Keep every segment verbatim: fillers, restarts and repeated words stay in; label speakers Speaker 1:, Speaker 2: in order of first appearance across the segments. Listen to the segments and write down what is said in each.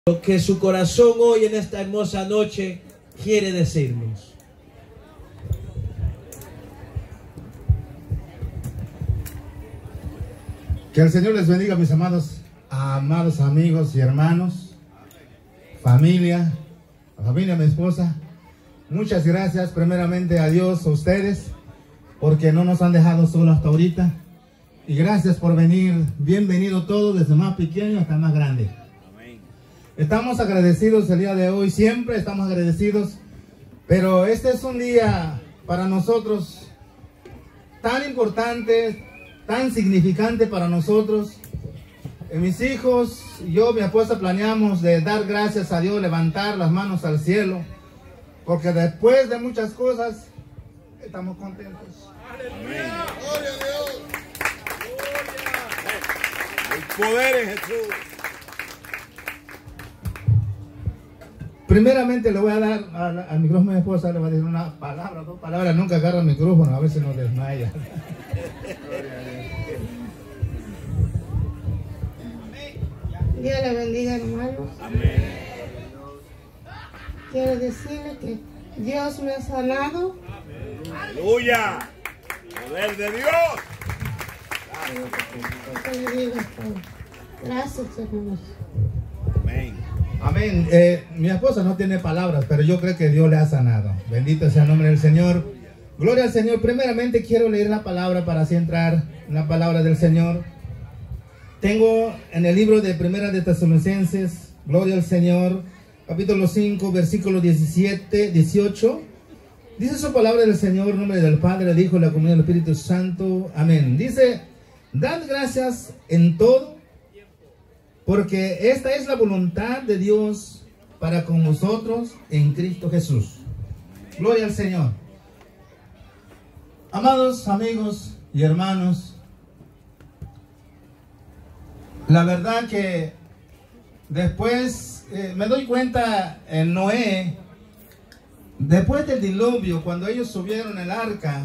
Speaker 1: Lo que su corazón hoy en esta hermosa noche quiere decirnos.
Speaker 2: Que el Señor les bendiga, mis amados, amados amigos y hermanos, familia, la familia de mi esposa. Muchas gracias primeramente a Dios, a ustedes, porque no nos han dejado solos hasta ahorita. Y gracias por venir, bienvenido todos, desde más pequeño hasta más grande. Estamos agradecidos el día de hoy, siempre estamos agradecidos, pero este es un día para nosotros tan importante, tan significante para nosotros. Eh, mis hijos y yo, mi esposa, planeamos de dar gracias a Dios, levantar las manos al cielo, porque después de muchas cosas, estamos contentos.
Speaker 3: ¡Aleluya! ¡Gloria a Dios! ¡Gloria! El poder en Jesús.
Speaker 2: Primeramente le voy a dar al, al micrófono de mi esposa, le voy a decir una palabra, dos palabras, nunca agarra el micrófono, a ver si nos desmaya.
Speaker 4: Dios le bendiga, hermanos.
Speaker 3: Amén.
Speaker 4: Quiero decirle que Dios me ha sanado.
Speaker 3: ¡Aleluya! ¡Poder de Dios!
Speaker 4: Gracias, hermanos.
Speaker 3: Amén.
Speaker 2: Amén. Eh, mi esposa no tiene palabras, pero yo creo que Dios le ha sanado. Bendito sea el nombre del Señor. Gloria al Señor. Primeramente quiero leer la palabra para así entrar en la palabra del Señor. Tengo en el libro de Primera de Tesalonicenses, gloria al Señor, capítulo cinco, versículo diecisiete, dieciocho. Dice su palabra del Señor, en nombre del Padre, del Hijo y la comunión del Espíritu Santo. Amén. Dice, dad gracias en todo, porque esta es la voluntad de Dios para con nosotros en Cristo Jesús. Gloria al Señor. Amados amigos y hermanos, la verdad que después eh, me doy cuenta en Noé, después del diluvio, cuando ellos subieron el arca,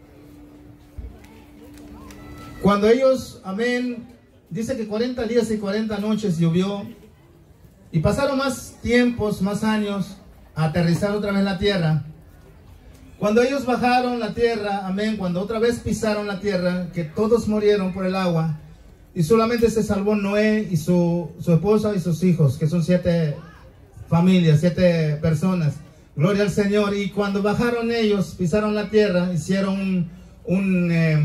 Speaker 2: cuando ellos, amén, dice que cuarenta días y cuarenta noches llovió, y pasaron más tiempos, más años, a aterrizar otra vez la tierra. Cuando ellos bajaron la tierra, amén, cuando otra vez pisaron la tierra, que todos murieron por el agua, y solamente se salvó Noé y su, su esposa y sus hijos, que son siete familias, siete personas. Gloria al Señor. Y cuando bajaron ellos, pisaron la tierra, hicieron un, un eh,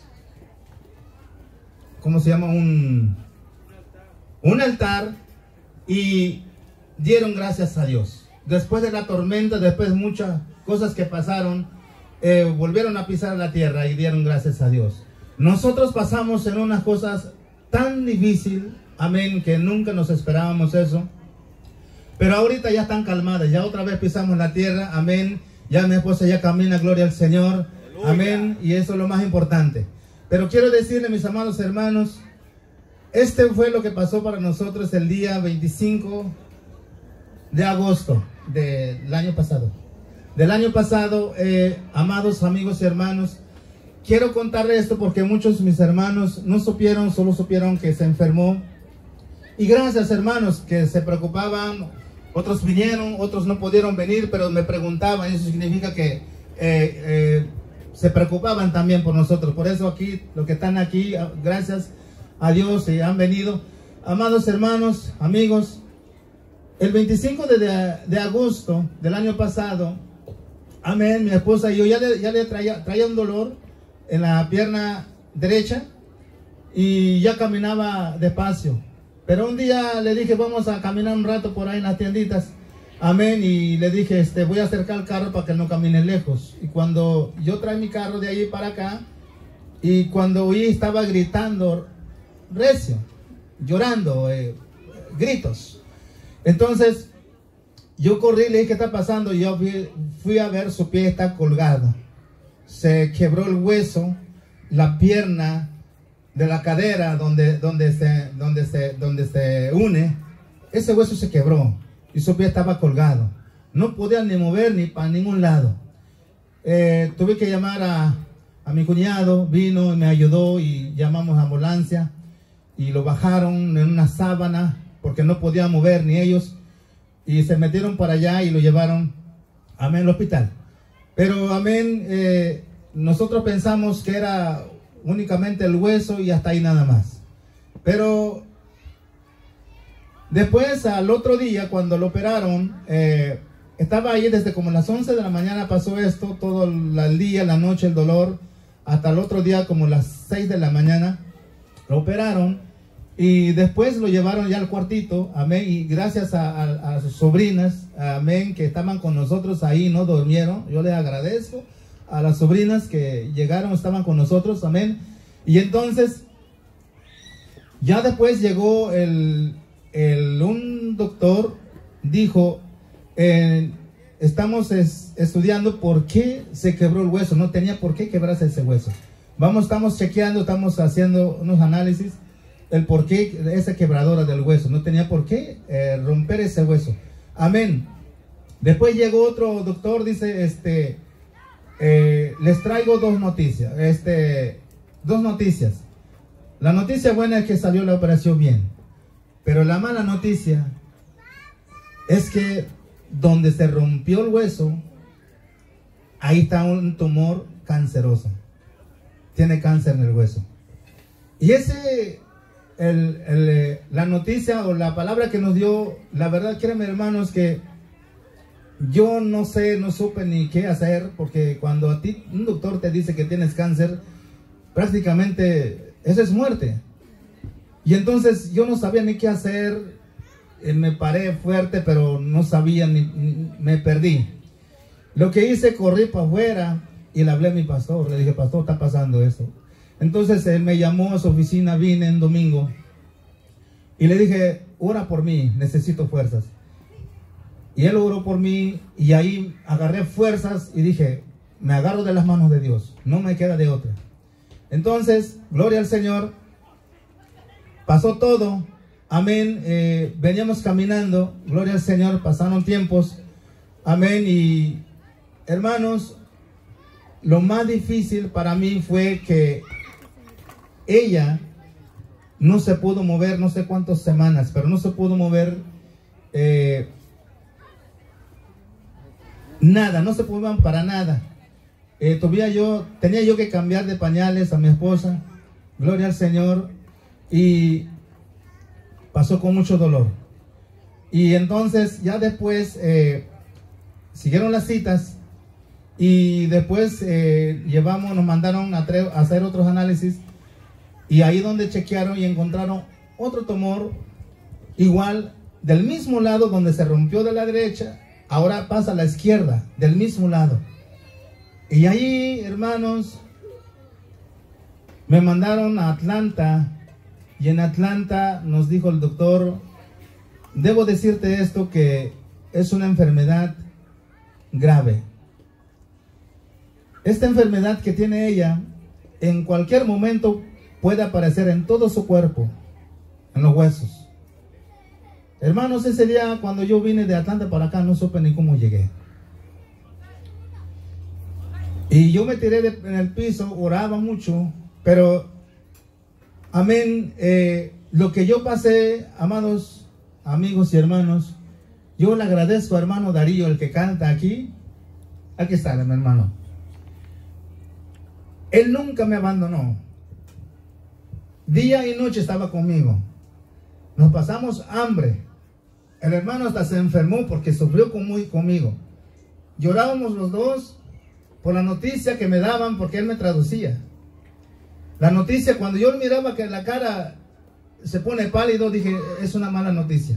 Speaker 2: ¿cómo se llama? Un, un altar, y dieron gracias a Dios. Después de la tormenta, después de muchas cosas que pasaron, eh, volvieron a pisar la tierra y dieron gracias a Dios. Nosotros pasamos en unas cosas tan difíciles, amén, que nunca nos esperábamos eso. Pero ahorita ya están calmadas, ya otra vez pisamos la tierra, amén. Ya mi esposa ya camina, gloria al Señor, aleluya, amén. Y eso es lo más importante. Pero quiero decirle, mis amados hermanos, este fue lo que pasó para nosotros el día veinticinco de agosto del año pasado. Del año pasado, eh, amados amigos y hermanos, quiero contarles esto porque muchos de mis hermanos no supieron, solo supieron que se enfermó. Y gracias, hermanos, que se preocupaban. Otros vinieron, otros no pudieron venir, pero me preguntaban. Eso significa que eh, eh, se preocupaban también por nosotros. Por eso aquí, los que están aquí, gracias a Dios, y han venido. Amados hermanos, amigos, el veinticinco de, de, de agosto del año pasado, amén, mi esposa y yo ya le, ya le traía, traía un dolor en la pierna derecha y ya caminaba despacio. Pero un día le dije, vamos a caminar un rato por ahí en las tienditas. Amén. Y le dije, este, voy a acercar el carro para que no camine lejos. Y cuando yo traí mi carro de allí para acá, y cuando oí, estaba gritando recio, llorando, eh, gritos. Entonces, yo corrí y le dije, ¿qué está pasando? Y yo fui, fui a ver, su pie está colgado. Se quebró el hueso, la pierna de la cadera donde, donde, se, donde, se, donde se une, ese hueso se quebró y su pie estaba colgado. No podía ni mover ni para ningún lado. Eh, tuve que llamar a, a mi cuñado, vino y me ayudó y llamamos a ambulancia y lo bajaron en una sábana porque no podía mover ni ellos, y se metieron para allá y lo llevaron, amén, al hospital. Pero, amén, eh, nosotros pensamos que era únicamente el hueso y hasta ahí nada más. Pero después, al otro día, cuando lo operaron, eh, estaba ahí desde como las once de la mañana pasó esto, todo el día, la noche, el dolor, hasta el otro día como las seis de la mañana, lo operaron y después lo llevaron ya al cuartito, amén, y gracias a, a, a sus sobrinas, amén, que estaban con nosotros ahí, no durmieron, yo les agradezco a las sobrinas que llegaron, estaban con nosotros, amén, y entonces, ya después llegó el, el un doctor, dijo, eh, estamos es, estudiando por qué se quebró el hueso, no tenía por qué quebrarse ese hueso. Vamos, estamos chequeando, estamos haciendo unos análisis, el por qué esa quebradora del hueso, no tenía por qué eh, romper ese hueso. Amén. Después llegó otro doctor, dice, este, eh, les traigo dos noticias, este, dos noticias. La noticia buena es que salió la operación bien, pero la mala noticia es que donde se rompió el hueso, ahí está un tumor canceroso. Tiene cáncer en el hueso. Y ese, el, el, la noticia o la palabra que nos dio, la verdad, créanme hermanos, que yo no sé, no supe ni qué hacer, porque cuando a ti un doctor te dice que tienes cáncer, prácticamente eso es muerte. Y entonces yo no sabía ni qué hacer. Me paré fuerte, pero no sabía, ni, ni me perdí. Lo que hice, corrí para afuera y le hablé a mi pastor. Le dije, pastor, está pasando esto. Entonces él me llamó a su oficina, vine en domingo y le dije, ora por mí, necesito fuerzas. Y él oró por mí y ahí agarré fuerzas y dije, me agarro de las manos de Dios, no me queda de otra. Entonces, gloria al Señor, pasó todo. Amén, eh, veníamos caminando, gloria al Señor, pasaron tiempos, amén, y hermanos, lo más difícil para mí fue que ella no se pudo mover, no sé cuántas semanas, pero no se pudo mover eh, nada, no se pudo mover para nada. Eh, todavía yo, tenía yo que cambiar de pañales a mi esposa, gloria al Señor, y pasó con mucho dolor. Y entonces ya después eh, siguieron las citas y después eh, llevamos, nos mandaron a, a hacer otros análisis y ahí donde chequearon y encontraron otro tumor igual del mismo lado donde se rompió de la derecha, ahora pasa a la izquierda, del mismo lado. Y ahí, hermanos, me mandaron a Atlanta. Y en Atlanta nos dijo el doctor, debo decirte esto, que es una enfermedad grave. Esta enfermedad que tiene ella, en cualquier momento puede aparecer en todo su cuerpo, en los huesos. Hermanos, ese día cuando yo vine de Atlanta para acá, no supe ni cómo llegué. Y yo me tiré de, en el piso, oraba mucho, pero amén, eh, lo que yo pasé, amados amigos y hermanos, yo le agradezco a hermano Darío, el que canta aquí. Aquí está, mi hermano. Él nunca me abandonó. Día y noche estaba conmigo. Nos pasamos hambre. El hermano hasta se enfermó porque sufrió conmigo. Llorábamos los dos por la noticia que me daban porque él me traducía. La noticia, cuando yo miraba que la cara se pone pálido, dije, es una mala noticia.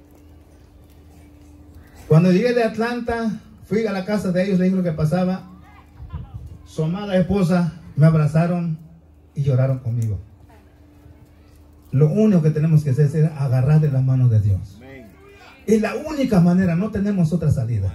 Speaker 2: Cuando llegué de Atlanta, fui a la casa de ellos, le dije lo que pasaba. Su amada esposa me abrazaron y lloraron conmigo. Lo único que tenemos que hacer es agarrar de las manos de Dios. Es la única manera, no tenemos otra salida.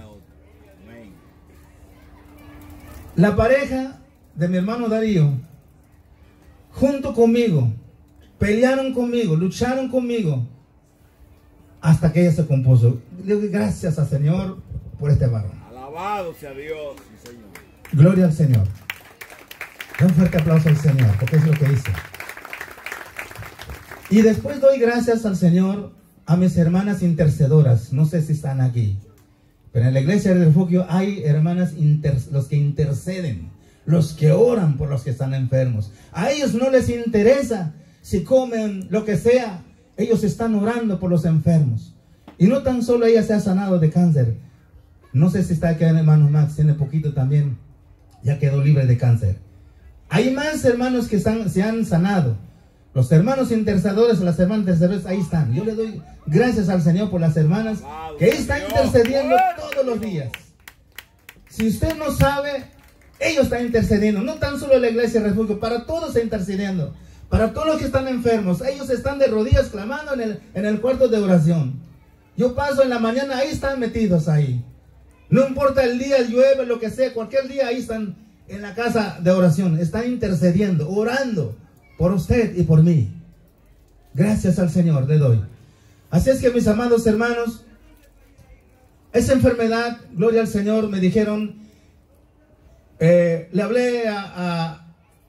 Speaker 2: La pareja de mi hermano Darío, junto conmigo, pelearon conmigo, lucharon conmigo, hasta que ella se compuso. Le doy gracias al Señor por este varón.
Speaker 3: Alabado sea Dios, sí, Señor.
Speaker 2: Gloria al Señor. Da un fuerte aplauso al Señor, porque es lo que hizo. Y después doy gracias al Señor, a mis hermanas intercedoras. No sé si están aquí, pero en la iglesia del refugio hay hermanas, inter, los que interceden, los que oran por los que están enfermos. A ellos no les interesa si comen lo que sea. Ellos están orando por los enfermos. Y no tan solo ella se ha sanado de cáncer. No sé si está aquí el hermano Max, tiene poquito también, ya quedó libre de cáncer. Hay más hermanos que están, se han sanado. Los hermanos intercedores, las hermanas intercedoras, ahí están. Yo le doy gracias al Señor por las hermanas que ahí están intercediendo todos los días. Si usted no sabe, ellos están intercediendo. No tan solo la iglesia refugio, para todos está intercediendo. Para todos los que están enfermos, ellos están de rodillas clamando en el, en el cuarto de oración. Yo paso en la mañana, ahí están metidos ahí. No importa el día, llueve, lo que sea, cualquier día ahí están en la casa de oración. Están intercediendo, orando por usted y por mí. Gracias al Señor le doy. Así es que, mis amados hermanos, esa enfermedad, gloria al Señor, me dijeron, eh, le hablé a, a,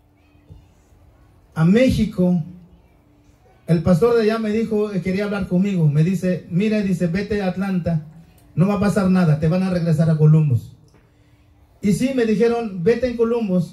Speaker 2: a México. El pastor de allá me dijo, eh, quería hablar conmigo. Me dice, mira, dice, vete a Atlanta, no va a pasar nada, te van a regresar a Columbus. Y sí, me dijeron, vete en Columbus,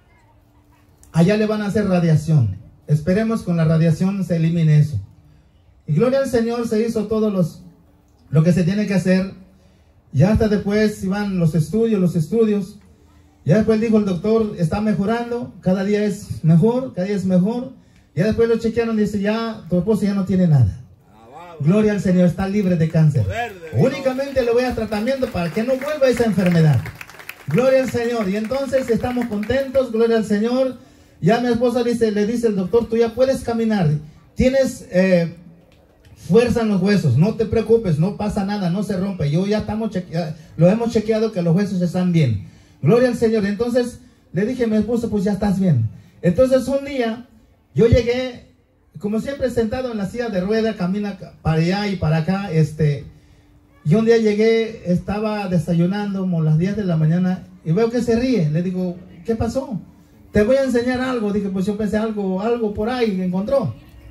Speaker 2: allá le van a hacer radiación. Esperemos con la radiación se elimine eso. Y gloria al Señor, se hizo todo los, lo que se tiene que hacer. Ya hasta después iban los estudios, los estudios. Ya después dijo el doctor, está mejorando, cada día es mejor, cada día es mejor. Ya después lo chequearon y dice, ya, tu esposo ya no tiene nada. Gloria al Señor, está libre de cáncer. Únicamente le voy a tratamiento para que no vuelva esa enfermedad. Gloria al Señor. Y entonces estamos contentos, gloria al Señor. Ya mi esposa dice, le dice el doctor, tú ya puedes caminar. Tienes eh, fuerza en los huesos, no te preocupes, no pasa nada, no se rompe. Yo ya estamos chequeados, lo hemos chequeado que los huesos están bien. Gloria al Señor. Entonces le dije a mi esposa, pues ya estás bien. Entonces un día yo llegué, como siempre, sentado en la silla de rueda, camina para allá y para acá. Este, y un día llegué, estaba desayunando como las diez de la mañana y veo que se ríe. Le digo, ¿qué pasó? Te voy a enseñar algo. Dije, pues yo pensé algo, algo por ahí que encontró.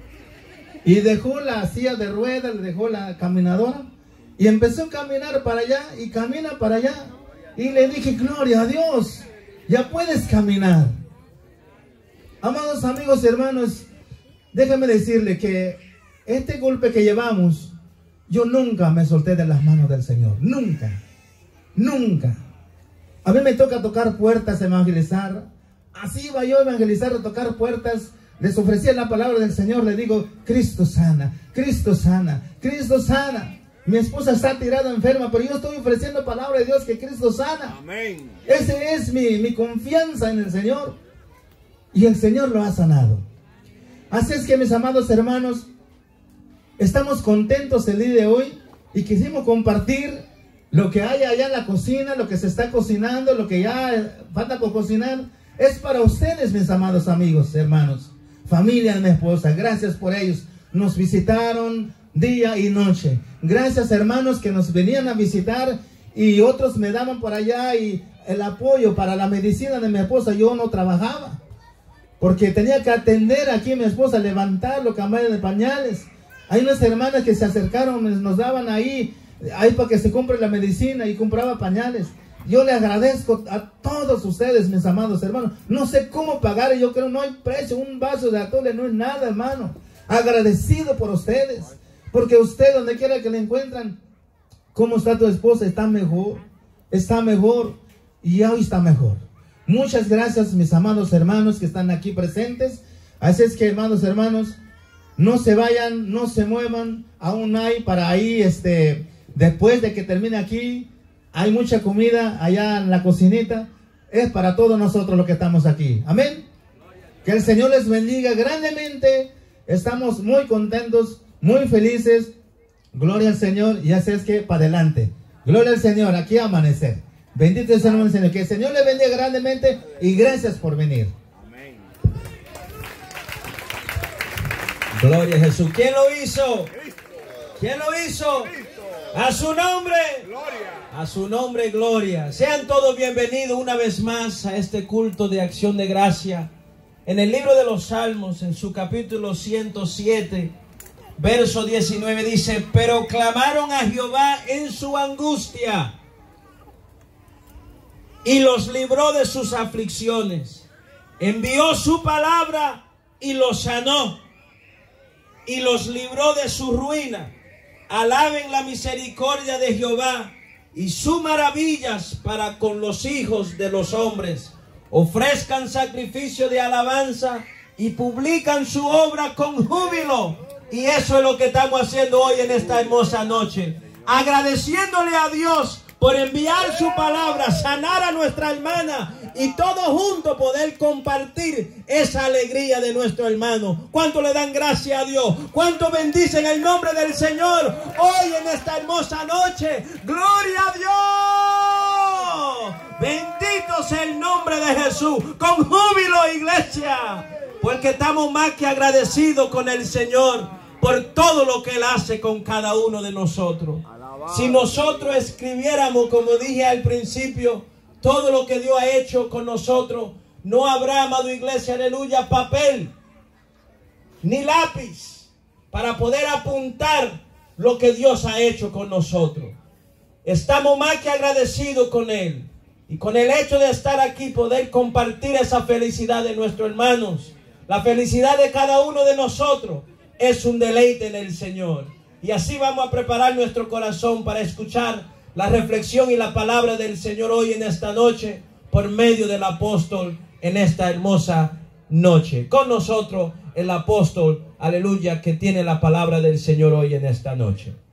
Speaker 2: Y dejó la silla de rueda, le dejó la caminadora y empezó a caminar para allá y camina para allá. Y le dije, gloria a Dios, ya puedes caminar. Amados amigos y hermanos, déjame decirle que este golpe que llevamos, yo nunca me solté de las manos del Señor. Nunca, nunca. A mí me toca tocar puertas, evangelizar. Así iba yo a evangelizar, a tocar puertas. Les ofrecía la palabra del Señor. Le digo, Cristo sana, Cristo sana, Cristo sana. Mi esposa está tirada enferma, pero yo estoy ofreciendo palabra de Dios que Cristo sana. Amén. Ese es mi, mi confianza en el Señor. Y el Señor lo ha sanado. Así es que, mis amados hermanos, estamos contentos el día de hoy y quisimos compartir lo que hay allá en la cocina, lo que se está cocinando, lo que ya falta por cocinar. Es para ustedes, mis amados amigos, hermanos, familia de mi esposa. Gracias por ellos. Nos visitaron día y noche. Gracias, hermanos, que nos venían a visitar y otros me daban por allá y el apoyo para la medicina de mi esposa. Yo no trabajaba porque tenía que atender aquí a mi esposa, levantarlo, cambiar de pañales. Hay unas hermanas que se acercaron, nos daban ahí, ahí para que se compre la medicina y compraba pañales. Yo le agradezco a todos ustedes, mis amados hermanos. No sé cómo pagar, yo creo no hay precio. Un vaso de atole no es nada, hermano. Agradecido por ustedes, porque usted, donde quiera que le encuentran, ¿cómo está tu esposa? Está mejor, está mejor y hoy está mejor. Muchas gracias, mis amados hermanos que están aquí presentes. Así es que, hermanos, hermanos, no se vayan, no se muevan. Aún hay para ahí, este, después de que termine aquí, hay mucha comida allá en la cocinita. Es para todos nosotros los que estamos aquí. Amén. Que el Señor les bendiga grandemente. Estamos muy contentos, muy felices. Gloria al Señor. Y así es que para adelante. Gloria al Señor. Aquí a amanecer. Bendito sea el nombre del Señor. Que el Señor les bendiga grandemente. Y gracias por venir.
Speaker 3: Amén.
Speaker 1: Gloria a Jesús. ¿Quién lo hizo? ¿Quién lo hizo? A su nombre.
Speaker 3: Gloria.
Speaker 1: A su nombre, gloria. Sean todos bienvenidos una vez más a este culto de acción de gracia. En el libro de los Salmos, en su capítulo ciento siete, verso diecinueve dice: pero clamaron a Jehová en su angustia y los libró de sus aflicciones. Envió su palabra y los sanó y los libró de su ruina. Alaben la misericordia de Jehová y sus maravillas para con los hijos de los hombres. Ofrezcan sacrificio de alabanza y publican su obra con júbilo. Y eso es lo que estamos haciendo hoy en esta hermosa noche, agradeciéndole a Dios por enviar su palabra, sanar a nuestra hermana y todos juntos poder compartir esa alegría de nuestro hermano. ¿Cuánto le dan gracias a Dios? ¿Cuánto bendicen el nombre del Señor hoy en esta hermosa noche? ¡Gloria a Dios! Bendito sea el nombre de Jesús. Con júbilo, iglesia, porque estamos más que agradecidos con el Señor por todo lo que Él hace con cada uno de nosotros. Si nosotros escribiéramos, como dije al principio, todo lo que Dios ha hecho con nosotros, no habrá, amado iglesia, aleluya, papel ni lápiz para poder apuntar lo que Dios ha hecho con nosotros. Estamos más que agradecidos con Él. Y con el hecho de estar aquí, poder compartir esa felicidad de nuestros hermanos, la felicidad de cada uno de nosotros, es un deleite en el Señor. Y así vamos a preparar nuestro corazón para escuchar la reflexión y la palabra del Señor hoy en esta noche, por medio del apóstol en esta hermosa noche. Con nosotros el apóstol, aleluya, que tiene la palabra del Señor hoy en esta noche.